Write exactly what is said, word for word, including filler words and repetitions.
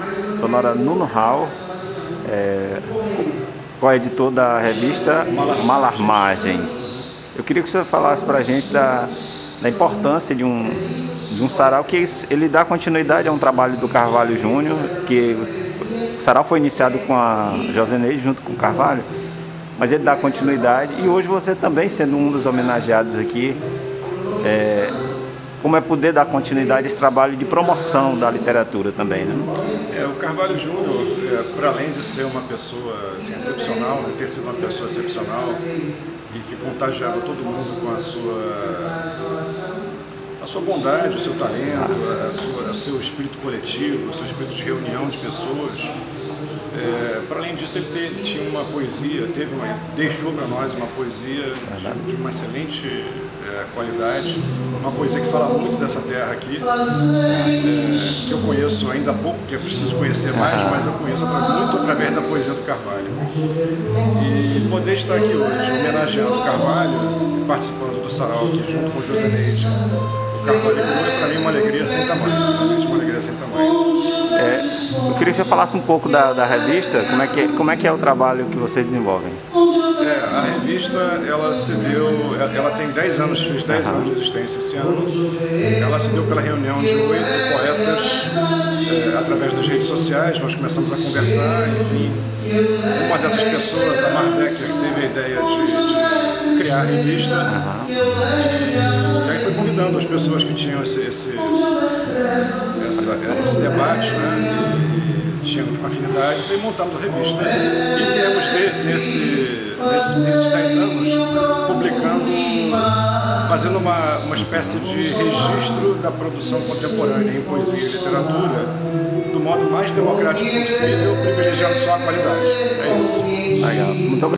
Sonora Nuno Hall, é, co-editor da revista Malarmagens. Eu queria que você falasse para a gente da, da importância de um, de um sarau, que ele dá continuidade a um trabalho do Carvalho Júnior, que o sarau foi iniciado com a Joseneide junto com o Carvalho, mas ele dá continuidade, e hoje você também sendo um dos homenageados aqui, é, como é poder dar continuidade a esse trabalho de promoção da literatura também, né? É, o Carvalho Júnior, é, por além de ser uma pessoa assim, excepcional, né, ter sido uma pessoa excepcional e que contagiava todo mundo com a sua, a sua bondade, o seu talento, a sua, o seu espírito coletivo, o seu espírito de reunião de pessoas. É, para além disso, ele te, tinha uma poesia, teve uma, deixou para nós uma poesia de, de uma excelente é, qualidade, uma poesia que fala muito dessa terra aqui, é, que eu conheço ainda há pouco, que eu preciso conhecer mais, mas eu conheço muito através da poesia do Carvalho. E poder estar aqui hoje, homenageando o Carvalho, participando do sarau aqui junto com o Joseneide, o Carvalho é para mim uma alegria sem tamanho, realmente uma alegria sem tamanho. É, eu queria que você falasse um pouco da, da revista, como é, que, como é que é o trabalho que vocês desenvolvem? É, a revista, ela se deu, ela tem dez anos, fez dez uhum. anos de existência esse ano. Ela se deu pela reunião de oito poetas, é, através das redes sociais, nós começamos a conversar, enfim. Uma dessas pessoas, a Mar Becker, teve a ideia de, de criar a revista. Uhum. E, e aí foi convidando as pessoas que tinham esse, esse, essa, esse debate, né? E tinham afinidades, e montamos a revista. E viemos de, nesse, nesse, nesses dez anos publicando, fazendo uma, uma espécie de registro da produção contemporânea em poesia e literatura, do modo mais democrático possível, privilegiando só a qualidade. É isso. Legal. Muito obrigado.